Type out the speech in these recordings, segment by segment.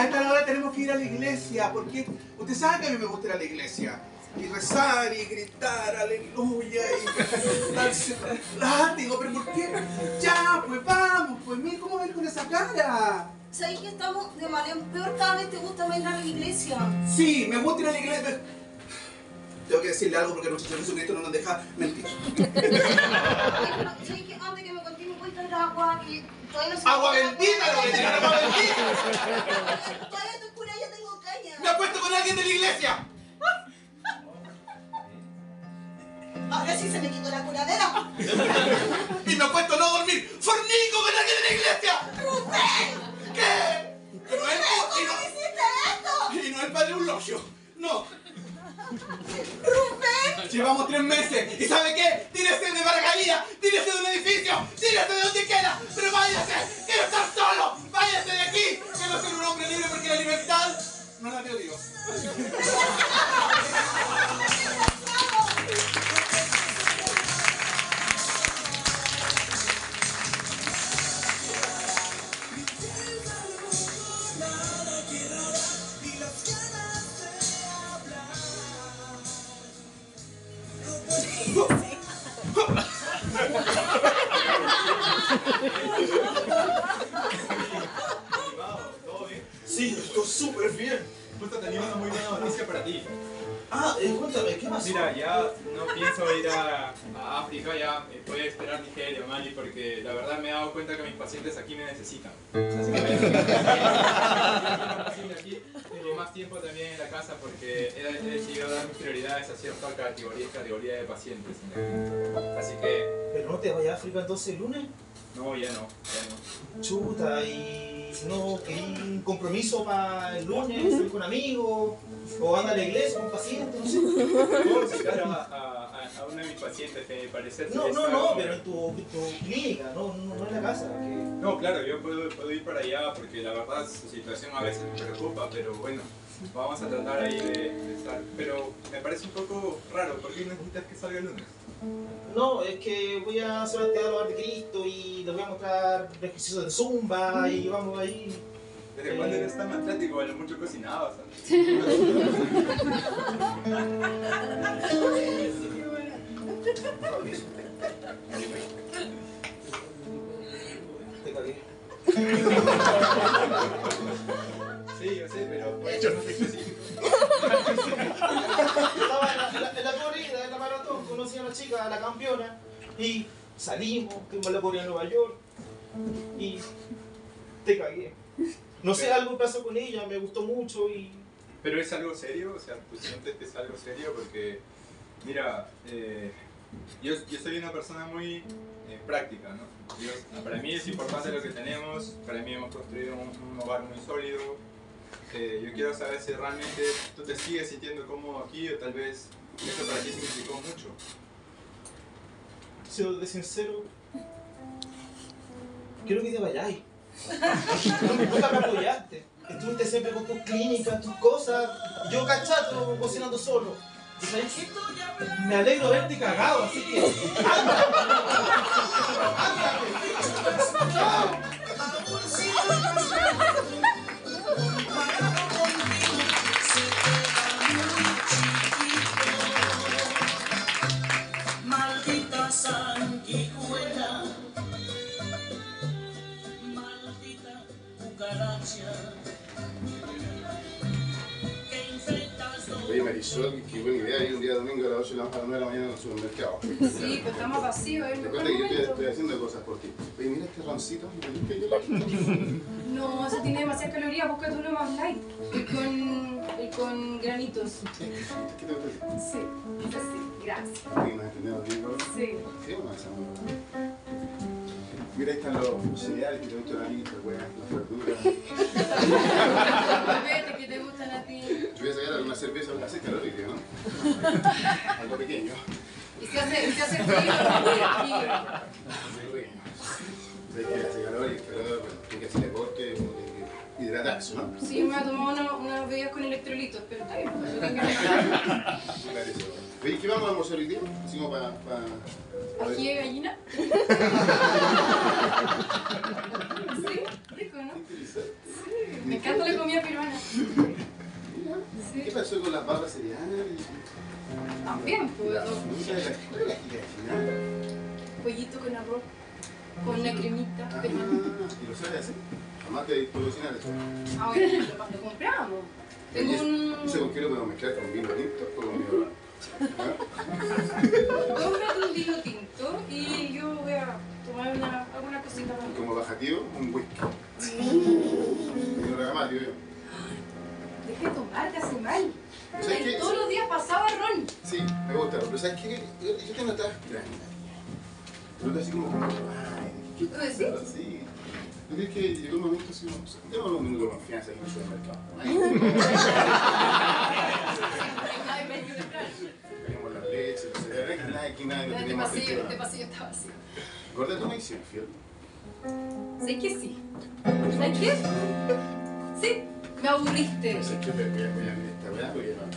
a esta hora tenemos que ir a la iglesia, porque usted sabe que a mí me gusta ir a la iglesia. Y rezar y gritar aleluya y darse látigo, pero ¿por qué? Ya, pues vamos, pues mira cómo ves con esa cara. ¿Sabes que estamos de manera peor? Cada vez te gusta más ir a la iglesia. Sí, me gusta ir a la iglesia. Tengo que decirle algo porque nuestro Señor Jesucristo no nos deja mentir. ¿Sabes que antes que me continúe voy a traer agua que todavía no se... ¡Agua bendita! ¡Le voy a tirar agua bendita! Todavía estoy cura, ya tengo caña. ¡Me acuesto con alguien de la iglesia! Ahora sí se me quitó la curadera. Y me acuesto a no dormir. ¡Fornico con alguien de la iglesia! ¡Rubén! ¿Qué? ¡Rubén! ¿Cómo hiciste esto? Y no el padre un locio. No. ¡Rubén! Llevamos 3 meses. ¿Y sabe qué? Tírese de paracaídas, tírese de un edificio, tírese de donde quiera. Pero váyase. Quiero estar solo. Váyase de aquí. Quiero ser un hombre libre porque la libertad no la dio Dios. Sí, estoy súper bien. Justo tenía una muy buena noticia para ti. Ah, cuéntame, ¿qué pasó? Mira, ya no pienso ir a África, ya voy a esperar Nigeria o Mali porque la verdad me he dado cuenta que mis pacientes aquí me necesitan. Así que voy a paciente aquí y más tiempo también en la casa porque he decidido dar mis prioridades a cierta categoría de pacientes en la clínica. Así que... ¿Pero no te vayas a África entonces el lunes? No, ya no. Chuta, y no, ¿querí un compromiso para el lunes, salir con amigos? ¿O anda a la iglesia con pacientes? No sé. Puedo citar a uno de mis pacientes que me parece... No, pero en tu clínica, no en la casa. Que... No, claro, yo puedo ir para allá porque la verdad su situación a veces me preocupa, pero bueno, vamos a tratar ahí de estar. Pero me parece un poco raro, ¿por qué necesitas que salga el lunes? No, es que voy a hacer el Teatro de Cristo y les voy a mostrar ejercicios de zumba y vamos ahí. ¿Desde cuándo eres tan atlético? A lo mucho cocinabas. Te cagué. Sí, yo sé, pero pues, yo no soy específico. Estaba en la corrida, en la maratón, conocí a una chica, a la campeona, y salimos, fuimos a la corrida en Nueva York, y te cagué. No sé, algo pasó con ella, me gustó mucho y... ¿Pero es algo serio? O sea, ¿tú sientes que es algo serio? Porque, mira, yo soy una persona muy práctica, ¿no? Para mí es importante lo que tenemos, para mí hemos construido un hogar muy sólido. Yo quiero saber si realmente tú te sigues sintiendo cómodo aquí o tal vez eso para ti significó mucho. Siendo de sincero, quiero que te vayáis. Nunca me apoyaste. Estuviste siempre con tus clínicas, tus cosas. Yo cachato cocinando solo. ¿Y sabes qué? Me alegro de verte cagado, así que... ¡Anda! ¡Ándate! ¡Chao! Maldita sanguijuela, maldita cucaracha, que infectas todo. Oye, Marisol, qué buena idea ir un día domingo a las 8 de la mañana en el supermercado. Sí, pues estamos vacíos, es el Te mejor cuento que yo momento. estoy haciendo cosas por ti. Oye, mira este roncito, que yo No, eso tiene demasiadas calorías, búscate uno más light. El con granitos. ¿Qué te gusta? Sí, sí, gracias. Sí, nos entendemos bien, ¿no? Sí. Sí, bueno, esa mira, ahí están los cereales que te gustan a mí, las verduras. Vete, que te gustan a ti. Yo voy a sacar alguna cerveza, algo así calórico, ¿no? Algo pequeño. Y se hace frío, aquí. Algo pequeño. Hay que hacer calórico, pero bueno, hay que hacer deporte, como que hidratarse, ¿no? Sí, me voy a tomar unas bebidas con electrolitos, pero está bien, pues yo tengo que... Claro, eso. Oye, ¿qué vamos a almorzar hoy día? Así como para... ¿Ají de gallina? Sí, rico, ¿no? Interesante. Sí. Me encanta la comida peruana. ¿Qué pasó con las barras cereales? También, pues. La fruta de la escuela y al final. Pollito con arroz, con una cremita peruana. ¿Y lo sabes hacer? Jamás te puedo cocinar eso. Ah, bueno, lo compramos. Tengo un... No sé con qué lo podemos mezclar, con vino tinto o con vino blanco. Cómprate un vino tinto y yo voy a tomar alguna cosita más. Como bajativo, un whisky. No lo haga mal, digo yo. Deja de tomar, te hace mal. ¿Sabes qué? Todos los días pasaba ron. Sí, me gusta, pero ¿sabes qué? Yo te notaba extraño. Te notas así como, ay, ¿qué ¿Tú decís? pasa? Sí. ¿No crees que llegó un momento así como, démosle un minuto de confianza aquí en el supermercado? Tenemos la leche, los cereales, aquí nadie lo tenemos Este pasillo está vacío. Gorda, ¿tú me hiciste infiel? ¿Sabes que sí? ¿Sabes qué? Sí, me aburriste. No sé qué, voy a ver esta weá, porque no.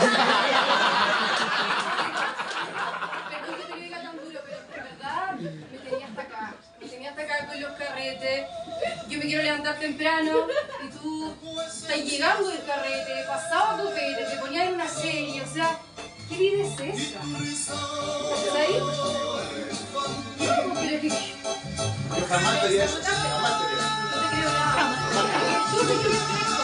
Perdón que te lo diga tan duro, pero de verdad me tenía hasta acá. Me tenía hasta acá con los carretes. Yo me quiero levantar temprano y tú estás llegando del carrete, pasaba copete, te ponías en una serie, o sea, ¿qué vida es esa? ¿Sabes? No, pero es que... Yo jamás te haría eso, jamás te haría eso. No te creo nada.